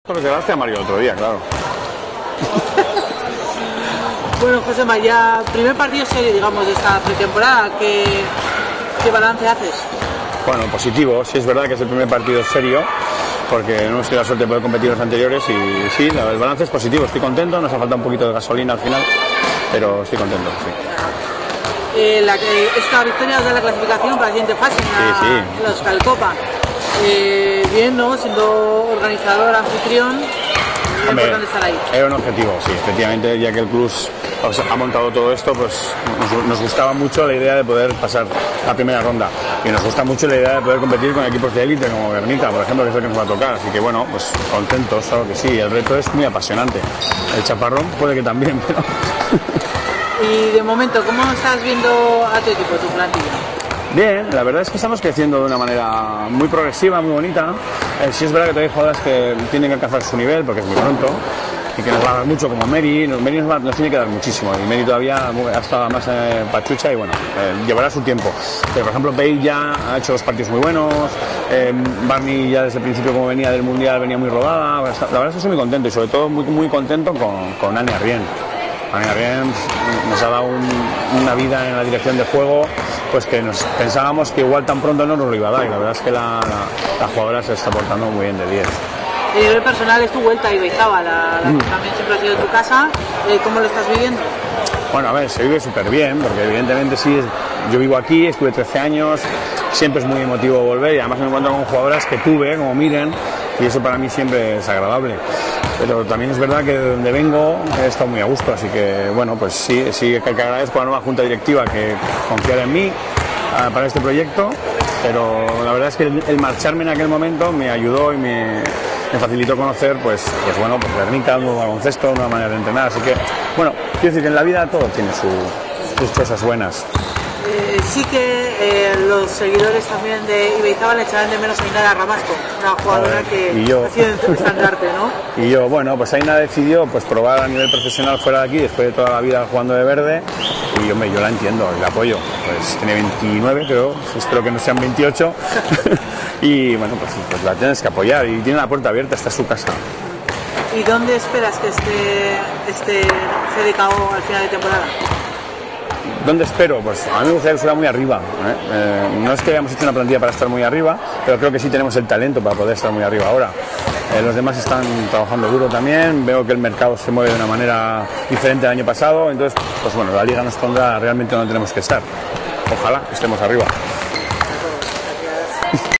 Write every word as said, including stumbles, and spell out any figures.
Por desgracia, Mario, otro día, claro. Bueno, Josema, ya primer partido serio, digamos, de esta pretemporada, ¿qué, qué balance haces? Bueno, positivo, sí es verdad que es el primer partido serio, porque no hemos tenido la suerte de poder competir en los anteriores y sí, el balance es positivo, estoy contento, nos ha faltado un poquito de gasolina al final, pero estoy contento, sí. Eh, la, eh, esta victoria os da la clasificación para la siguiente fase en la, Sí, sí. la Euskalcopa. Eh, bien, ¿no? Siendo organizador, anfitrión, es Hombre, importante estar ahí. era un objetivo, sí, efectivamente, ya que el club ha montado todo esto, pues nos, nos gustaba mucho la idea de poder pasar la primera ronda y nos gusta mucho la idea de poder competir con equipos de élite como Guernica, por ejemplo, que es el que nos va a tocar, así que bueno, pues contentos, claro que sí, el reto es muy apasionante, el chaparrón puede que también, pero... Y de momento, ¿cómo estás viendo a tu equipo, tu plantilla? Bien, la verdad es que estamos creciendo de una manera muy progresiva, muy bonita. Eh, sí es verdad que todavía hay jugadoras que tienen que alcanzar su nivel porque es muy pronto y que nos va a dar mucho, como Mary. Mary nos, va, nos tiene que dar muchísimo y Mary todavía ha estado más eh, pachucha y bueno, eh, llevará su tiempo. Pero por ejemplo, Bale ya ha hecho dos partidos muy buenos, eh, Barney ya desde el principio como venía del Mundial venía muy rodada. La verdad es que estoy muy contento y sobre todo muy, muy contento con, con Ania Rien. Ania Rien nos ha dado un, una vida en la dirección de juego pues que nos pensábamos que igual tan pronto no nos lo iba a dar y la verdad es que la, la, la jugadora se está portando muy bien de diez. A nivel personal es tu vuelta a Ibaizabal, la, la, mm. también siempre ha sido tu casa, eh, ¿cómo lo estás viviendo? Bueno, a ver, se vive súper bien, porque evidentemente sí, yo vivo aquí, estuve trece años, siempre es muy emotivo volver y además me encuentro con jugadoras que tuve, como Miren, y eso para mí siempre es agradable. Pero también es verdad que de donde vengo he estado muy a gusto, así que bueno, pues sí, sí que agradezco a la nueva junta directiva que confiara en mí uh, para este proyecto, pero la verdad es que el, el marcharme en aquel momento me ayudó y me, me facilitó conocer, pues, pues bueno, pues Guernica, un nuevo baloncesto, una manera de entrenar, así que bueno, quiero decir que en la vida todo tiene su, sus cosas buenas. Eh, sí que eh, los seguidores también de Ibaizabal echaban de menos a Ainara Ramasco, una jugadora ver, que yo, ha sido estandarte, ¿no? Y yo, bueno, pues Ainara decidió pues probar a nivel profesional fuera de aquí, después de toda la vida jugando de verde, y hombre, yo la entiendo, la apoyo, pues tiene veintinueve creo, espero que no sean veintiocho, y bueno, pues, pues la tienes que apoyar, y tiene la puerta abierta, esta es su casa. ¿Y dónde esperas que esté, esté C D K O al final de temporada? ¿Dónde espero? Pues a mí me gustaría que estuviera muy arriba. ¿eh? Eh, no es que hayamos hecho una plantilla para estar muy arriba, pero creo que sí tenemos el talento para poder estar muy arriba ahora. Eh, los demás están trabajando duro también, veo que el mercado se mueve de una manera diferente al año pasado, entonces, pues bueno, la liga nos pondrá realmente donde tenemos que estar. Ojalá estemos arriba.